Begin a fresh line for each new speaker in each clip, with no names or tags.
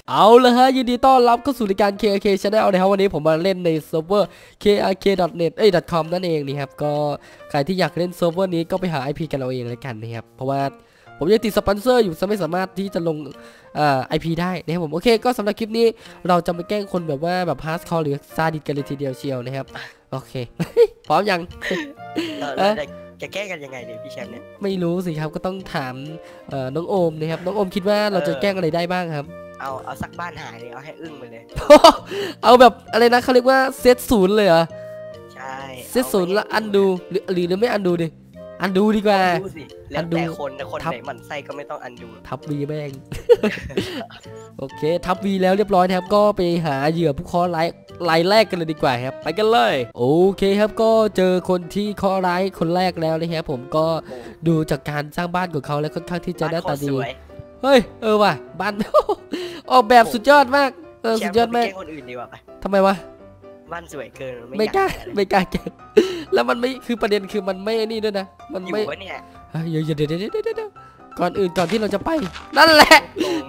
เอาละฮะยินดีต้อนรับเข้าสู่รายการ KRK Channel นะครับวันนี้ผมมาเล่นในเซิร์ฟเวอร์ krk.net .com นั่นเองนี่ครับก็ใครที่อยากเล่นเซิร์ฟเวอร์นี้ก็ไปหา IP กันเอาเองเลยกันนะครับเพราะว่าผมยังติดสปอนเซอร์อยู่ไม่สามารถที่จะลงIP ได้นะครับผมโอเคก็สำหรับคลิปนี้เราจะไปแกล้งคนแบบว่าแบบฮาร์ดคอร์หรือซาดิสกันเลยทีเดียวเชียวนะครับโอเค พร้อมยัง
จะแก้กันยังไงเนี่ยพี่แชมป์เนี่ย
ไม่รู้สิครับก็ต้องถามน้องโอมนะครับน้องโอมคิดว่าเราจะแกล้งอะไรได้บ้างครับ
เอาสักบ้านหายเลยเอาให้อึ้งไปเลย
เอาแบบอะไรนะเขาเรียกว่าเซตศูนย์เลยเหรอ
ใช่
เซตศูนย์แล้วอันดูหรือไม่อันดูดิอันดูดีกว่า
ดูสิแล้วแต่คนไหนหมั่นไส้ก็ไม่ต้องอันดู
ทับวีแม่ง โอเคทับวีแล้วเรียบร้อยนะครับก็ไปหาเหยื่อผู้เคราะห์รายแรกกันเลยดีกว่าครับไปกันเลยโอเคครับก็เจอคนที่เคราะห์ร้ายคนแรกแล้วนะครับผมก็ดูจากการสร้างบ้านของเขาแล้วค่อนข้างที่จะหน้าตาดีเฮ้ยว่ะบ้าน ออกแบบสุดยอดมากสุดยอดมาก
คนอื่นดีกว่า
ทำไมวะ
บ้านสวยเกิน
ไม่กล้าเก็บแล้วมันไม่คือประเด็นคือมันไม่นี่ด้วยนะมันไม่เดี๋ยวก่อนที่เราจะไปนั่นแหละ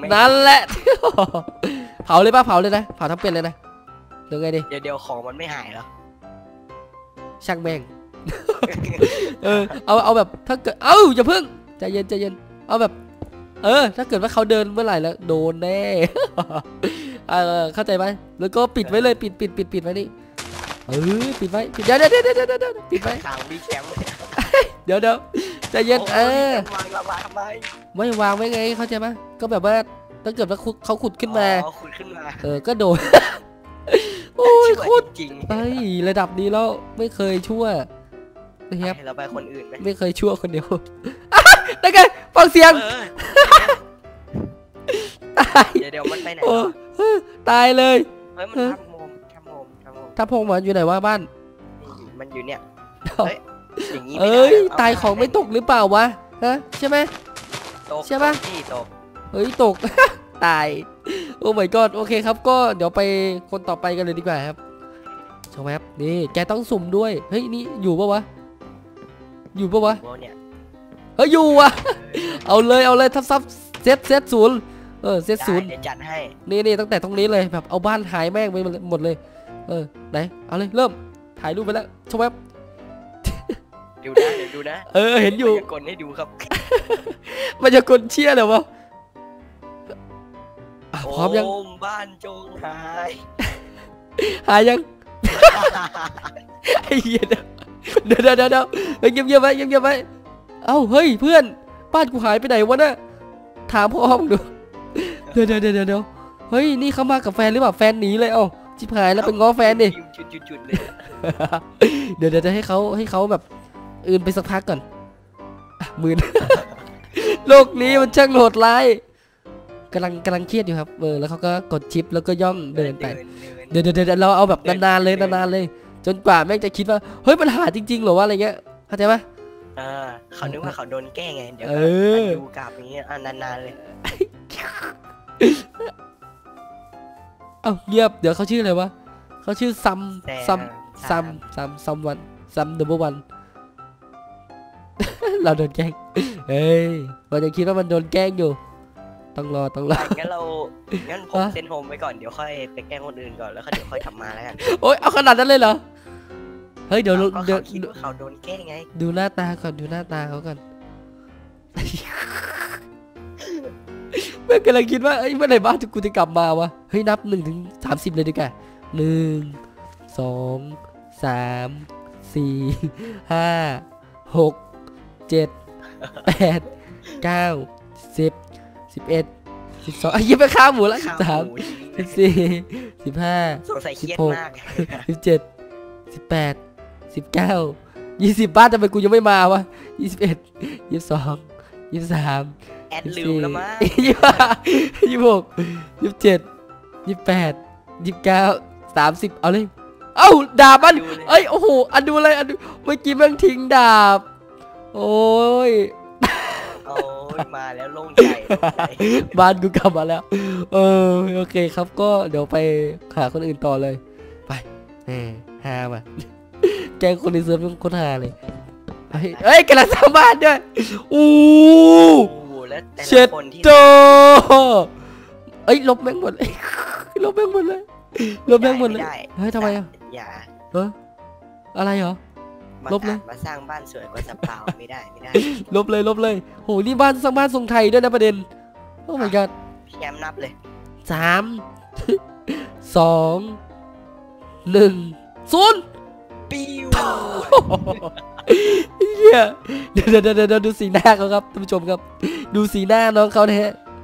เผาเลยป่ะเผาเลยนะเผาทั้งเป็นเลยนะหรือไงดิ
เดี๋ยวของมันไม่หายหรอ
ช่างแม่ง เอาแบบถ้าเกิดอย่าเพิ่งใจเย็นเอาแบบถ้าเกิดว่าเขาเดินเมื่อไหร่แล้วโดนแน่เข้าใจไหมแล้วก็ปิดไว้เลยปิดไว้นี่ปิดไว้เดี๋ยวปิดไว้
ทางพี่แชมป์
เดี๋ยวใจเย็นไม่วางไว้ไงเข้าใจไหมก็แบบว่าถ้าเกิดว่าเขาขุดขึ้นมาก็โดนโอ้ยขุด
จริง
ระดับนี้แล้วไม่เคยชั่ว
นะครับเราไปคนอื่น
ไม่เคยชั่วคนเดียวได้ไงฟังเสียงตาย
เดี๋ยวมันไปไหน
ตายเลย
มัน
ทับพงมันอยู่ไหนวะบ้าน
มันอยู่เนี่ย
อย่างนี้ตายของไม่ตกหรือเปล่าวะฮะใช่ไหมใช่ปะตกตายโอ้ my god โอเคครับก็เดี๋ยวไปคนต่อไปกันเลยดีกว่าครับชมครับนี่แกต้องสุ่มด้วยเฮ้ยนี่อยู่ปะวะเฮ้ยอยู่วะเอาเลยทับเซตศูนย์เซตศูนย์
จัดให้
นี่ตั้งแต่ตรงนี้เลยแบบเอาบ้านหายแม่งไปหมดเลยไหนเอาเลยเริ่มถ่ายรูปไปแล้วชมครับ
ดูนะ
เห็นอยู่
กดให้ดูครับ
มันจะกดเชี่ยเหรอวะพร้อมยัง
บ้านจงห
ายยังไอ้เหี้ยเดี๋ยวเงียบไว้เฮ้ยเพื่อนบ้านกูหายไปไหนวะน่ะถามพ่อมึงดูเดี๋ยวเฮ้ยนี่เขามากับแฟนหรือเปล่าแฟนหนีเลยชิบหายแล้วไปง้อแฟนดิ
จุดเลย
เดี๋ยวจะให้เขาแบบอื่นไปสักพักก่อนมือโลกนี้มันช่างโหดร้ายกำลังเครียดอยู่ครับแล้วเขาก็กดชิปแล้วก็ย่องเดินไปเดี๋ยวเราเอาแบบนานๆเลยจนกว่าแม่งจะคิดว่าเฮ้ยมันหาจริงๆหรอวะอะไรเงี้ยเข้าใจไหม
เขานึกว่าเขาโดนแกล้งไงเดี๋ยวดูกราบนี้นานๆเลย
เงียบเดี๋ยวเขาชื่ออะไรวะเขาชื่อซัมเดอะวันเราโดนแกล้งมันยังคิดว่ามันโดนแกล้งอยู่ต้องรอ
งั้นผมเซ็นโฮมไว้ก่อนเดี๋ยวค่อยไปแกล้งคนอื่นก่อนแล้วเดี๋ยวค่อยทำมาแล้วกัน
โอ๊ยเอาขนาดนั้นเลยเหรอเฮ้ยเดี๋ยว
เขาโดนแกล้งไง
ดูหน้าตาก่อนเขาก่อนเมื่อกำลังคิดว่าเมื่อไหร่บ้านกูจะกลับมาวะเฮ้ยนับ1 ถึง 30เลยดีกว่า1 2 3 4 5 6 7 8 9 10 11 12ยิ้มไปข้าวหมูละ13 14 15 16 17 18 19 20บ้านทำไมกูยังไม่มาวะ21 22 23
แอดลืมแล้วมั้ง
26 27 28 29 30เอาเลยดาบมันโอ้โหอันดูเลยเมื่อกี้แม่งทิ้งดาบโอ้ย
มาแล้วโล่งใจ
บ้านกูกลับมาแล้วโอเคครับก็เดี๋ยวไปหาคนอื่นต่อเลยไปหามาแกงคนในเซิร์ฟเป็นคนหาเลยกำลังสร้างบ้านด้วยเช็ดโตอ้ยลบแม่งหมดเลยลบแม่งหมดเลยลบแม่งหมดเลยเฮ้ยทำไมอ่ะ
อย่า
อะไรเหรอลบเลย
มาสร้างบ้านสวยกว่าสปาวไม่ได้
ลบเลยโหนี่บ้านสร้างบ้านทรงไทยด้วยนะประเด็นโอ้ my god
พี่แอมนับเลย
3 2 1 0
ปิ้ว
เฮียเดี๋ยวดูสีหน้าเขาครับท่านผู้ชมครับดูสีหน้าน้องเขาเนี่ย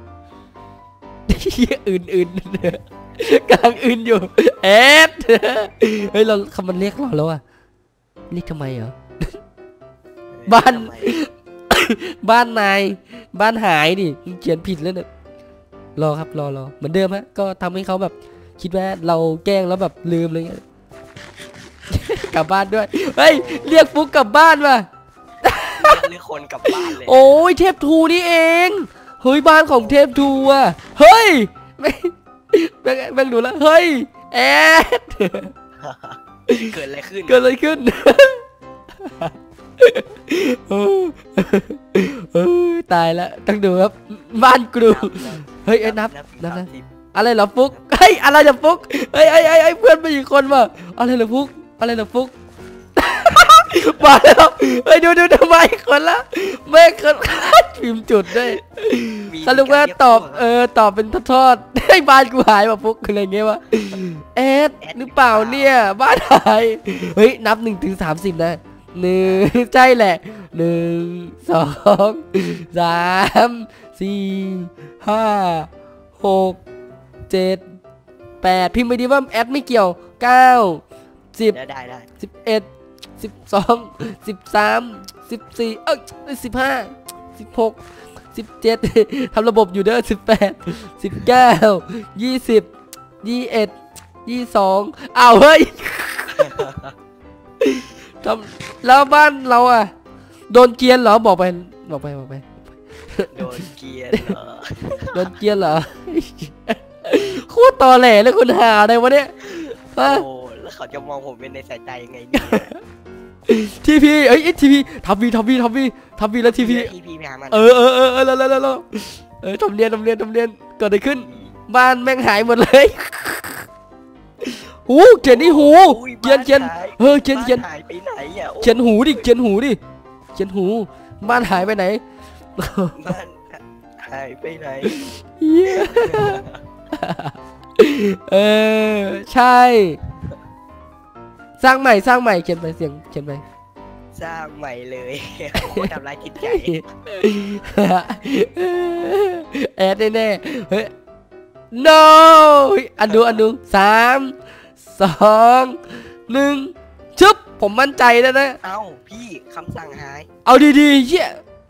อื่นกำลังอื่นอยู่เอ็ดเฮ้ยเราคำมันเรียกเราแล้วอะเรียกทำไมเหรอบ้านนายบ้านหายดิเขียนผิดแล้วเนี่ยรอครับรอเหมือนเดิมฮะก็ทำให้เขาแบบคิดว่าเราแกล้งแล้วแบบลืมอะไรเงี้ยกลับบ้านด้วยเฮ้ยเรียกฟุกกลับบ้านมา
เรียกคนกลับบ้านเลย
โอ้ยเทพทูนี่เองเฮ้ยบ้านของเทพทูอ่ะเฮ้ยแม่งดูแล้วเฮ้ยแอด
เกิดอะไร
ขึ้นตายแล้วต้องดูครับบ้านกรูเฮ้ยนับอะไรเหรอฟุกเฮ้ยอะไรเหรอฟุกเฮ้ยเพื่อนไปอีกคนมาอะไรเหรอฟุกมาแล้วเฮ้ยดูทำไมคนละแม่คนพิมพ์จุดด้วยสรุปว่าตอบเป็นทอดให้บ้านกูหายมาฟุกอะไรเงี้ยวะเอ็ดหรือเปล่าเนี่ยบ้านหายเฮ้ยนับ1 ถึง 30นะ1ใช่แหละ1 2 3 4 5 6 7 8พิมพ์ไปดีว่าแอดไม่เกี่ยว9 10
ได้
11 12 13 14 15 16 17ทำระบบอยู่เด้อ18 19 20 21 22อ้าวเฮ้ยแล้วบ้านเราอ่ะโดนเกียนเหรอบอกไป
โดนเกียน
เหรอโคตรตอแหลเลยคุณหาอะไรวะเนี่ย
โอ้แล้วเขาจะมองผมเป็นในสายใจยังไงเนี่ย
ทีพีทีพีทำวีแล้วทีพี
ไปหามัน
แล้วทำเรียนเกิดอะไรขึ้นบ้านแม่งหายหมดเลยหูเขียนนี่หูเขียนเขียน
หายไปไหนอ่ะ
เขียนหูดิบ้านหายไปไหน
บ้านหายไปไหน
ใช่สร้างใหม่เขียนไปเขียนไป
สร้างใหม่เลยโคตรทำร้ายจิตใจ
แอดแน่เฮ้ย no อันดู3 2 1ชึบผมมั่นใจแล้วนะ
เอ้าพี่คำสั่งหาย
เอาดีๆเหี้ย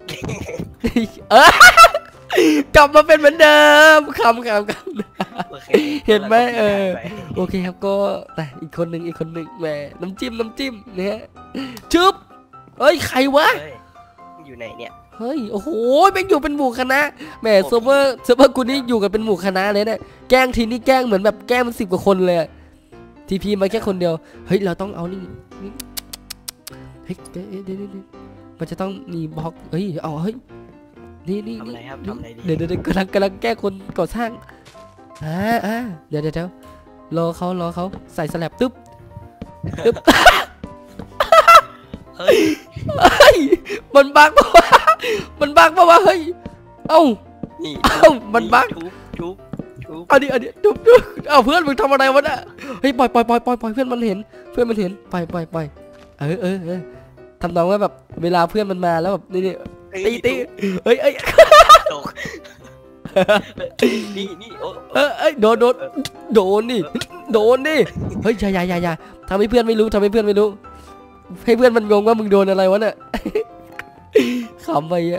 กลับมาเป็นเหมือนเดิมคำเห็นไหมโอเคครับก็แต่อีกคนหนึ่งแหมน้ำจิ้มเนี่ยชึบเฮ้ยใครวะ
อยู่ไหนเนี่ย
เฮ้ยโอ้โหแม่งอยู่เป็นหมู่คณะแหมเซิร์ฟเวอร์กูนี่อยู่กันเป็นหมู่คณะเลยเนี่ยแกล้งทีนี่แกล้งเหมือนแบบแกล้งมัน10 กว่าคนเลยทีพีมาแค่คนเดียวเฮ้ยเราต้องเอานี่เฮ้ยเดี๋ยวมันจะต้องมีบล็อกเฮ้ยเอาเฮ้ยนี่
ทำอะไรครับ
เดี๋ยวกำลังแก้คนก่อสร้างเดี๋ยวรอเขาใส่สแลบตึ๊บ
เฮ้ย
มันบักปะวะเฮ้ยเอ้ามันบัก
ทุบ
เอาดิทุบเอาเพื่อนมึงทำอะไรวะน่ะเฮ้ยปล่อยเพื่อนมันเห็นปล่อยทำนองว่าแบบเวลาเพื่อนมันมาแล้วแบบนี่ตีเฮ้ย
นี่
โดนดิเฮ้ยอย่าทำให้เพื่อนไม่รู้ให้เพื่อนมันงงว่ามึงโดนอะไรวะเนี่ยขำไปอ่ะ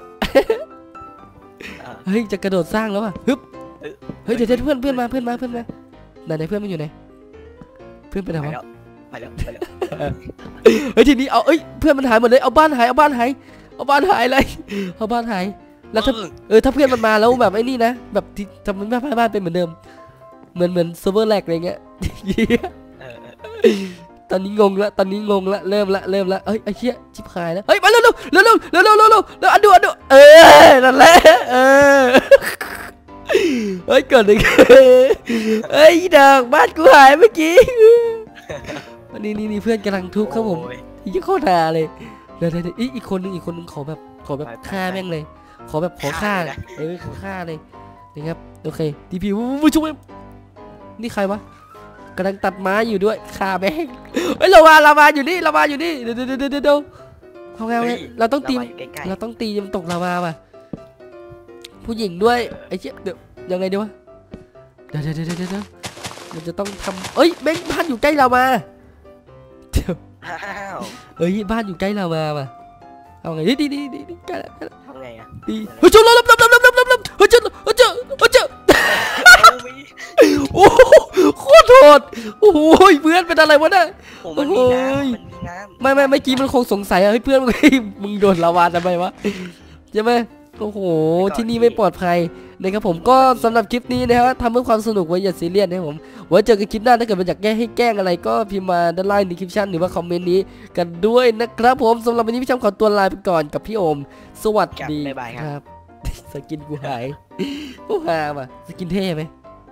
เฮ้ยจะกระโดดสร้างแล้วอ่ะฮึบเฮ้ยเดี๋ยวเพื่อนมาไหนเพื่อนมันอยู่ไหนเพื่อนไปไหนวะ
ไปแล้ว
เฮ้ยทีนี้เอาเพื่อนมันหายหมดเลยเอาบ้านหายเลยเอาบ้านหายแล้วถ้าเพื่อนมันมาแล้วแบบไอ้นี่นะแบบทำมันบ้านเป็นเหมือนเดิมเหมือนเซิร์ฟเวอร์แลกอะไรเงี้ยตอนนี้งงละเริ่มละเฮ้ยไอ้เชี่ยชิบหายแล้วเฮ้ยมาเร็วแล้วอันดูนั่นแหละเฮ้ยเกิดอะไรขึ้นเฮ้ยดอกบ้านกูหายเมื่อกี้นี่เพื่อนกำลังทุบครับผม
โอ้ย
ยี่โคตรหาเลยเดี๋ยวอีกคนนึงขอแบบ
ไป
ฆ่าแม่งเลยขอฆ่า
ฆ่าเลยนะ
ขอฆ่าเลยนะครับโอเคดีพีวูช่วยนี่ใครวะกำลังตัดไม้อยู่ด้วยฆ่าแม่งเฮ้ยเรามาอยู่นี่เดี๋ยวเอาไงเราต้องตี
เราอยู่ใกล้ๆ
เราต้องตีมันตกลาวาว่ะผู้หญิงด้วยไอ้เชี่ยเดี๋ยวยังไงดีวะเดี๋ยวมันจะต้องทำเอ้ยแม่งบ้านอยู่ใกล้เรามาเดี๋ยว
อ้าว
เอ้ยบ้านอยู่ใกล้เรามาว่ะเอาไงดีใกล้แล้ว
ทำไงอะ
ดีเฮ้ยจุ๊บลบเฮ้ยเจ้าโอ้โหโคตรโหดโอ้โหเพื่อนเป็นอะไรวะเนี่ย
โอ้มันมีน้ำมันมีน้ำ
ไม่เมื่อกี้มันคงสงสัยอะเฮ้ยเพื่อนมึงโดนลาวาทำไมวะใช่ไหมโอ้โหที่นี่ไม่ปลอดภัยนะครับผมก็สำหรับคลิปนี้นะครับทำเพื่อความสนุกไว้อย่าซีเรียสนะครับผมไว้เจอกันคลิปหน้าถ้าเกิดมันอยากให้แกล้งอะไรก็พิมพ์มาด้านล่างในคลิปชั่นหรือว่าคอมเมนต์นี้กันด้วยนะครับผมสำหรับวันนี้พี่ช้ำขอตัวลาไปก่อนกับพี่โอมสวัสดี
บ๊ายบายครับ
สกินกูหายโอ้หาว่ะสกินเท่ไหม